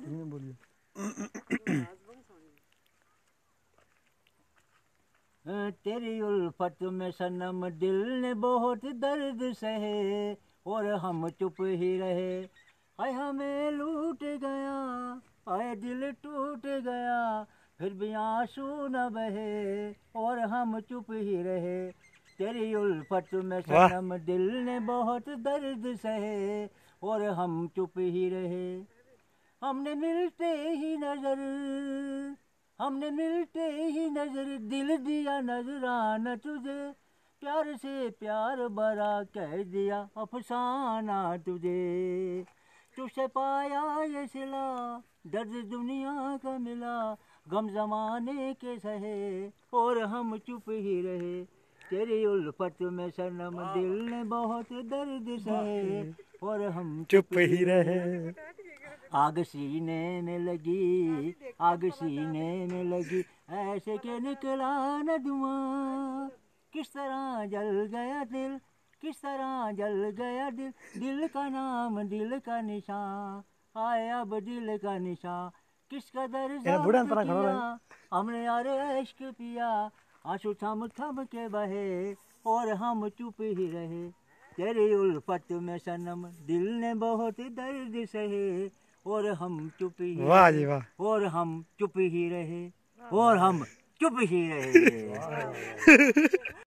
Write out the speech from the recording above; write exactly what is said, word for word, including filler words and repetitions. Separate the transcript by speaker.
Speaker 1: बोलिए।
Speaker 2: तेरी उल्फत में सनम दिल ने बहुत दर्द सहे और हम चुप ही रहे। हाय हमें लूट गया, हाय दिल टूट गया, फिर भी आंसू न बहे और हम चुप ही रहे। तेरी उल्फत में सनम दिल ने बहुत दर्द सहे और हम चुप ही रहे। हमने मिलते ही नजर हमने मिलते ही नजर दिल दिया नजराना तुझे। प्यार से प्यार भरा कह दिया अफसाना तुझे। तुझसे पाया ये सिला दर्द दुनिया का मिला, गम जमाने के सहे और हम चुप ही रहे। तेरी उल्फत में सनम दिल ने बहुत दर्द सहे और हम
Speaker 1: चुप ही रहे।
Speaker 2: आग सीने में लगी, आग सीने में लगी, ऐसे के निकला न धुआं। किस तरह जल गया दिल, किस तरह जल गया दिल, दिल का नाम दिल का निशान, आए अब दिल का निशान। किस कदर ज़ब्त किया हमने यार इश्क पिया, आंसू थम थम के बहे और हम चुप ही रहे। तेरी उल्फत में सनम दिल ने बहुत दर्द सहे और हम चुप ही
Speaker 1: वाह जी वाह।
Speaker 2: और हम चुप ही रहे और हम चुप ही रहे।